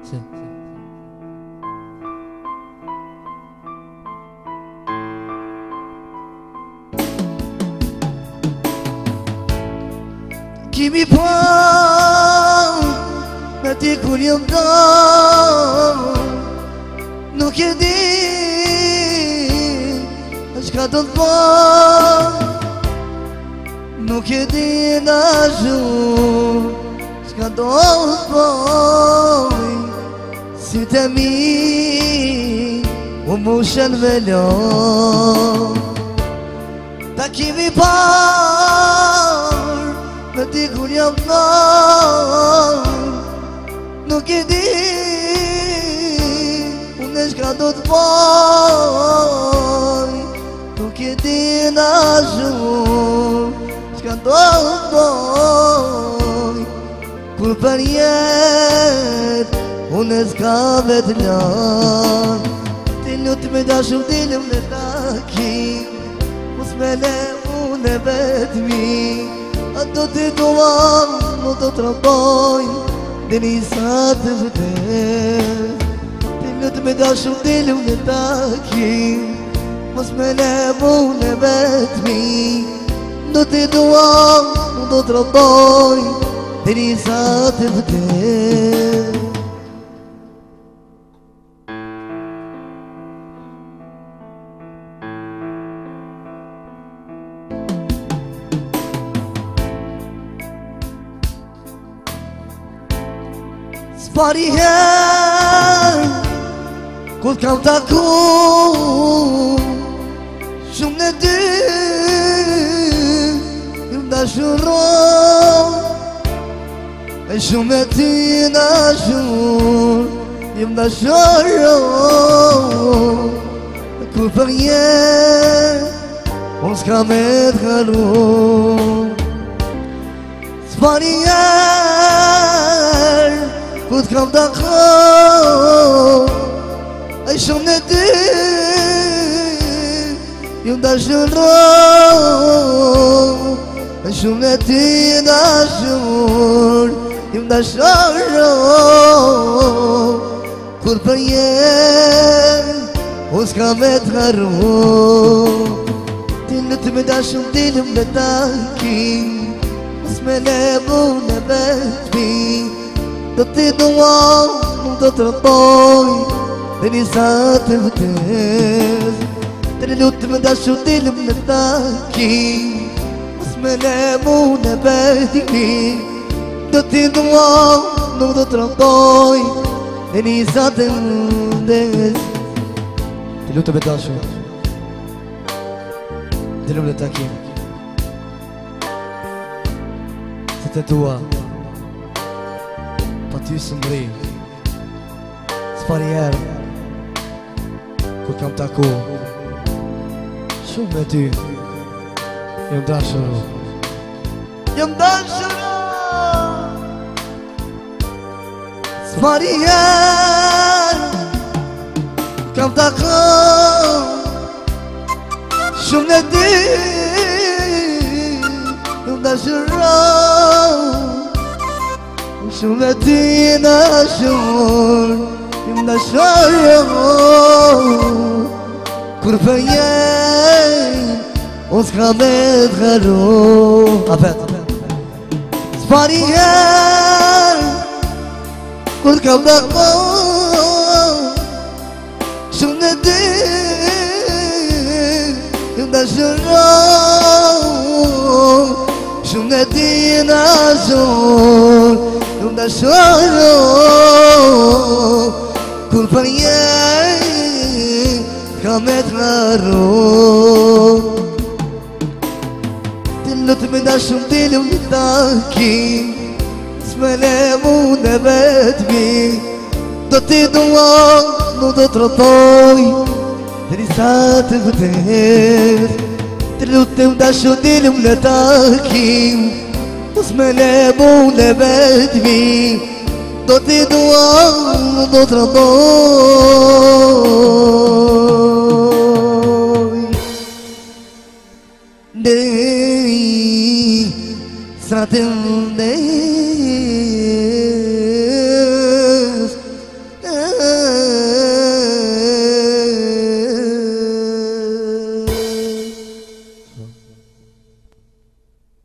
Sì. Chi mi può metti curioso non chiedi ascolta un po' non chiedi da giù ascolta un po' si temi un motion veloce da chi mi può metti curioso non chiedi un escado de poi non chiedi da giù escado de poi col parier un escado de là ti mi da giù di un attacchi musmele un ebedmi ando ti doam no to traboy denisat vder tinut me da shum dil un taki mas melebu nebetmi no ti doam no to traboy denisat vder Spariher Kut kam taku Shumë në dy Jum dashuron E shumë e ti dashur Jum dashuron Kur për jetë Unë s'ka me t'kalu Spariher Kut kam taku Ai shumë në ty Jum dashuron Ai shumë në ty dashur Jum dashuron Kur për jetë Unë s'ka me t'karu Ti në të me dashur dilëm në taki Mos me lebu në betmi Do ti doam, nuk do të rëtoj Dhe një sa të vëtës Të një lutë më dashu dilëm në taki Mos me lebu në betmi Do ti doam, nuk do të rëtoj Dhe një sa të vëtës Të lutë më dashu dilëm në taki Se të dua Pa ty së mri Spariher Kur kam taku Shumë me ty Jëm dashuru Jëm dashuru Spariher Kam taku Shumë me ty Jëm dashuru Shumë ti dashur Jum dashur Kur për jetë Unë s'ka me t'kalu Apet Spariher Kur kam taku Shumë në ty Jum dashur Shumë në ti dashur Jum dashur Kur për jetë Ka me t'karu Ti lutë me dashur dilëm në taki S'me lebu në betmi Do ti doam, nuk do të rëtoj Dhe një sa të vëtës Ti lutë me dashur dilëm në taki Mos me lebu në betmi Do ti doam, do të rëndoj Dhe sa të vëndej